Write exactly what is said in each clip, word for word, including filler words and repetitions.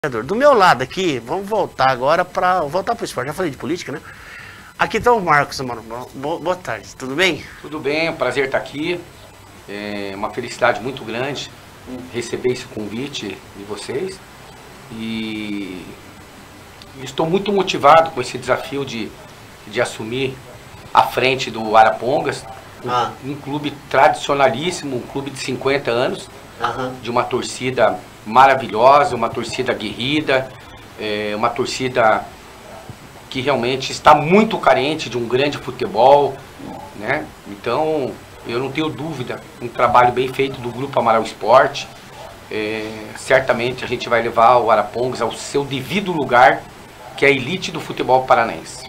Do meu lado aqui, vamos voltar agora para voltar para o esporte. Já falei de política, né? Aqui está o Marcos, mano. Boa, boa tarde, tudo bem? Tudo bem, é um prazer estar aqui. É uma felicidade muito grande receber esse convite de vocês. E estou muito motivado com esse desafio de, de assumir a frente do Arapongas, Ah. um, um clube tradicionalíssimo, um clube de cinquenta anos, Aham. de uma torcida maravilhosa, uma torcida aguerrida, é, uma torcida que realmente está muito carente de um grande futebol, né? Então, eu não tenho dúvida, um trabalho bem feito do Grupo Amaral Esporte, é, certamente a gente vai levar o Arapongas ao seu devido lugar, que é a elite do futebol paranaense.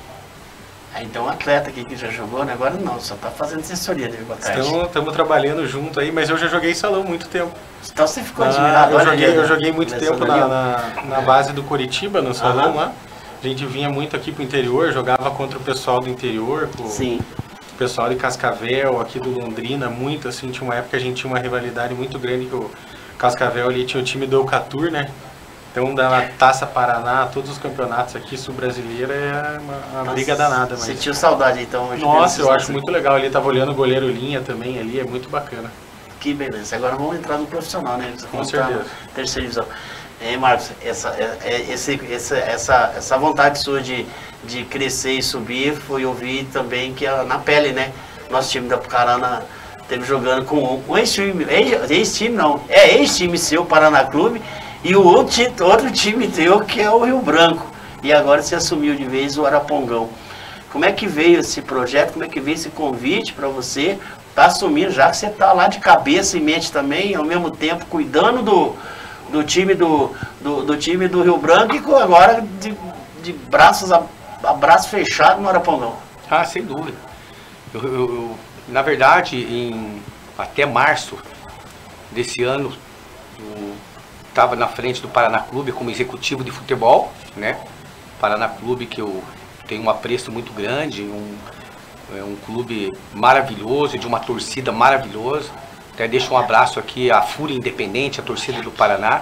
Ah, então, um atleta aqui que já jogou, né? Agora não, só tá fazendo assessoria, né? Boa tarde. Então, estamos trabalhando junto aí, mas eu já joguei salão muito tempo. Então você ficou Ah, admirado. eu, olha joguei, ali, eu né? joguei muito Começando tempo ali, na, ó. na, na base do Curitiba, no salão Aham. lá. A gente vinha muito aqui pro interior, jogava contra o pessoal do interior, com Sim. o pessoal de Cascavel, aqui do Londrina, muito assim, tinha uma época que a gente tinha uma rivalidade muito grande, que o Cascavel ali tinha o time do Eucatur, né? Então, da Taça Paraná, todos os campeonatos aqui, sul-brasileira, é uma, uma briga danada. Mas... Sentiu saudade, então? hoje Nossa, mesmo, eu acho assim. muito legal ali, tava olhando o goleiro Linha também ali, é muito bacana. Que beleza. Agora vamos entrar no profissional, né? Você Com vamos entrar certeza. na terceira divisão. É, Marcos, essa, é, é, esse, essa, essa, essa vontade sua de, de crescer e subir, foi ouvir também que é na pele, né? Nosso time da Pucarana teve jogando com um ex-time, ex-time não, é ex-time seu, Paraná Clube, e o outro, ti- outro time teu, que é o Rio Branco. E agora você assumiu de vez o Arapongão. Como é que veio esse projeto, como é que veio esse convite para você estar assumindo, já que você está lá de cabeça e mente também, ao mesmo tempo cuidando do, do, time, do, do, do time do Rio Branco e com agora de, de braços a, a braço fechado no Arapongão. Ah, sem dúvida. Eu, eu- eu, na verdade, em, até março desse ano, eu estava na frente do Paraná Clube como executivo de futebol, né? Paraná Clube que eu tenho um apreço muito grande, um, é um clube maravilhoso, de uma torcida maravilhosa. Até deixo um abraço aqui à Fúria Independente, a torcida do Paraná,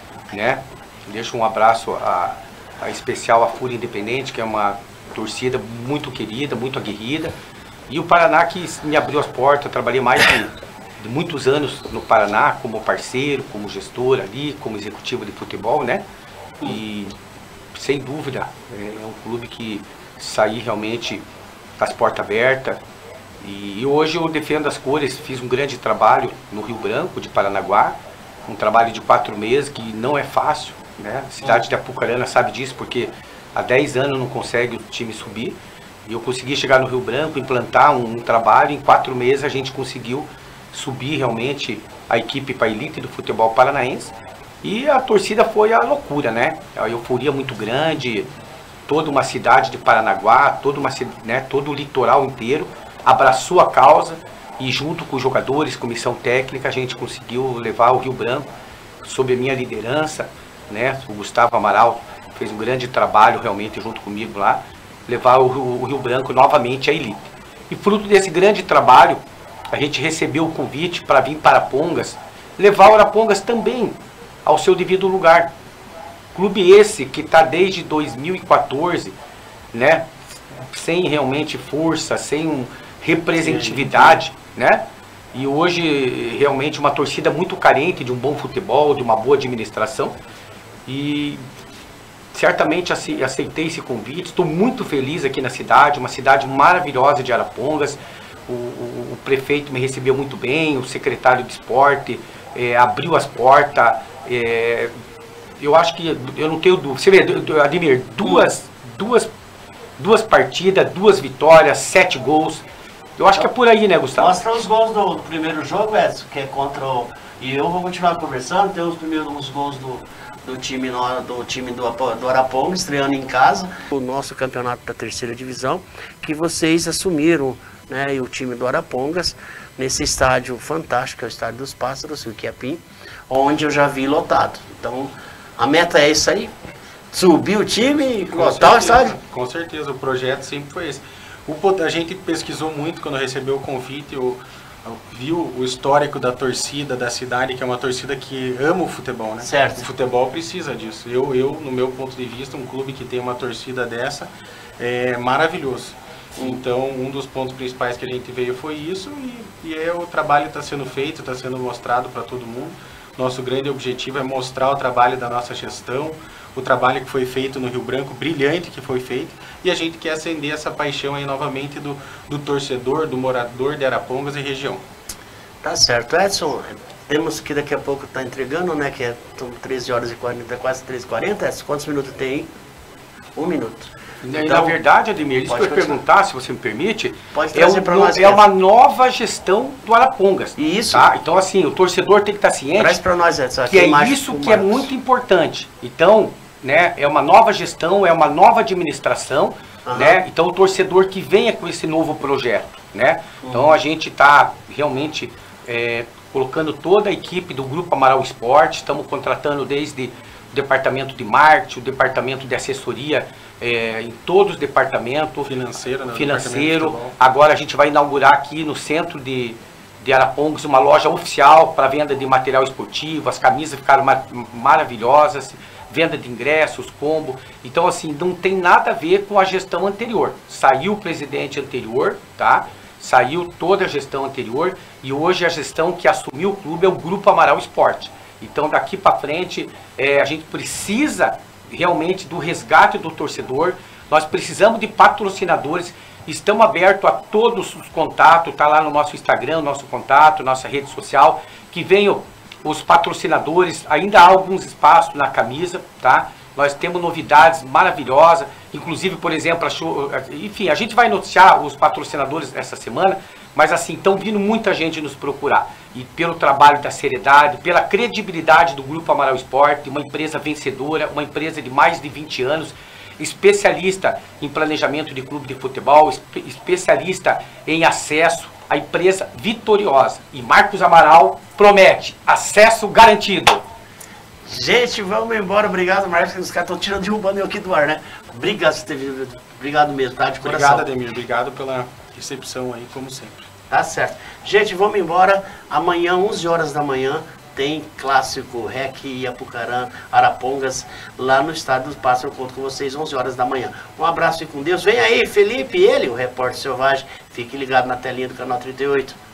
né? Deixo um abraço a, a especial à Fúria Independente, que é uma torcida muito querida, muito aguerrida. E o Paraná que me abriu as portas, eu trabalhei mais de, de muitos anos no Paraná como parceiro, como gestor ali, como executivo de futebol, né? E sem dúvida é um clube que saí realmente com as portas abertas. E, e hoje eu defendo as cores, fiz um grande trabalho no Rio Branco, de Paranaguá, um trabalho de quatro meses que não é fácil, né? A cidade de Apucarana sabe disso, porque há dez anos não consegue o time subir. E eu consegui chegar no Rio Branco, implantar um, um trabalho, em quatro meses a gente conseguiu subir realmente a equipe para a elite do futebol paranaense. E a torcida foi a loucura, né? A euforia muito grande, toda uma cidade de Paranaguá, toda uma, ci- né, todo o litoral inteiro abraçou a causa e junto com os jogadores, comissão técnica, a gente conseguiu levar o Rio Branco sob a minha liderança, né? O Gustavo Amaral fez um grande trabalho realmente junto comigo lá, levar o, Rio- o Rio Branco novamente à elite. E fruto desse grande trabalho, a gente recebeu o convite para vir para Arapongas, levar o Arapongas também ao seu devido lugar. Clube esse que está desde dois mil e quatorze, né, sem realmente força, sem um representatividade, né? E hoje realmente uma torcida muito carente de um bom futebol, de uma boa administração. E certamente ace- aceitei esse convite. Estou muito feliz aqui na cidade, uma cidade maravilhosa de Arapongas. O, o- o prefeito me recebeu muito bem, o secretário de esporte eh, abriu as portas. eh, eu acho que eu não tenho dúvida. Você vê, du- du- Ademir, duas, duas, duas partidas, duas vitórias, sete gols. Eu acho que é por aí, né, Gustavo? Mostra os gols do, do primeiro jogo, Edson, que é contra o... E eu vou continuar conversando, tem os primeiros os gols do, do time, no, do, time do, Apo- do Araponga, estreando em casa. O nosso campeonato da terceira divisão, que vocês assumiram, né, e o time do Arapongas, nesse estádio fantástico, que é o Estádio dos Pássaros, o Quiapim, onde eu já vi lotado. Então, a meta é isso aí, subir o time e Com lotar o certeza, estádio. Com certeza, o projeto sempre foi esse. O, pot- a gente pesquisou muito quando recebeu o convite, o, viu o histórico da torcida, da cidade, que é uma torcida que ama o futebol, né? Certo. O futebol precisa disso. Eu, eu, no meu ponto de vista, um clube que tem uma torcida dessa é maravilhoso. Então, um dos pontos principais que a gente veio foi isso e, e é, o trabalho está sendo feito, está sendo mostrado para todo mundo. Nosso grande objetivo é mostrar o trabalho da nossa gestão, o trabalho que foi feito no Rio Branco, brilhante que foi feito, e a gente quer acender essa paixão aí novamente do, do torcedor, do morador de Arapongas e região. Tá certo. Edson, temos que daqui a pouco tá entregando, né? Que é, são treze horas e quarenta, quase treze e quarenta. Edson, quantos minutos tem aí? Um minuto. Então, na verdade, Ademir, isso que eu ia perguntar, se você me permite, pode é, um, nós, é uma nova gestão do Arapongas. Isso. Tá? Então, assim, o torcedor tem que estar ciente Traz para nós, Edson, que é isso que é muito importante. Então, né, é uma nova gestão, é uma nova administração, uhum. né? Então, o torcedor que venha com esse novo projeto, né? Uhum. Então, a gente está realmente é, colocando toda a equipe do Grupo Amaral Esporte, estamos contratando desde o departamento de marketing, o departamento de assessoria, é, em todos os departamentos, financeiro, né, financeiro. Agora a gente vai inaugurar aqui no centro de, de Arapongas uma loja oficial para venda de material esportivo, as camisas ficaram mar maravilhosas, venda de ingressos, combo. Então, assim, não tem nada a ver com a gestão anterior. Saiu o presidente anterior, tá? Saiu toda a gestão anterior e hoje a gestão que assumiu o clube é o Grupo Amaral Esporte. Então, daqui para frente, é, a gente precisa realmente do resgate do torcedor, nós precisamos de patrocinadores, estamos abertos a todos os contatos, está lá no nosso Instagram, nosso contato, nossa rede social, que venham os patrocinadores, ainda há alguns espaços na camisa, tá? Nós temos novidades maravilhosas, inclusive, por exemplo, achou, enfim, a gente vai noticiar os patrocinadores essa semana, mas assim, estão vindo muita gente nos procurar. E pelo trabalho da seriedade, pela credibilidade do Grupo Amaral Esporte, uma empresa vencedora, uma empresa de mais de vinte anos, especialista em planejamento de clube de futebol, espe especialista em acesso, a empresa vitoriosa. E Marcos Amaral promete acesso garantido. Gente, vamos embora. Obrigado, Marcos, que os caras estão tirando, derrubando eu aqui do ar, né? Obrigado por ter vindo. Obrigado mesmo, tá? De coração. Obrigado, Ademir. Obrigado pela recepção aí, como sempre. Tá certo. Gente, vamos embora. Amanhã, onze horas da manhã, tem clássico R E C e Apucarana, Arapongas, lá no estádio do Pássaro. Eu conto com vocês, onze horas da manhã. Um abraço e com Deus. Vem aí, Felipe, ele, o repórter selvagem. Fique ligado na telinha do canal trinta e oito.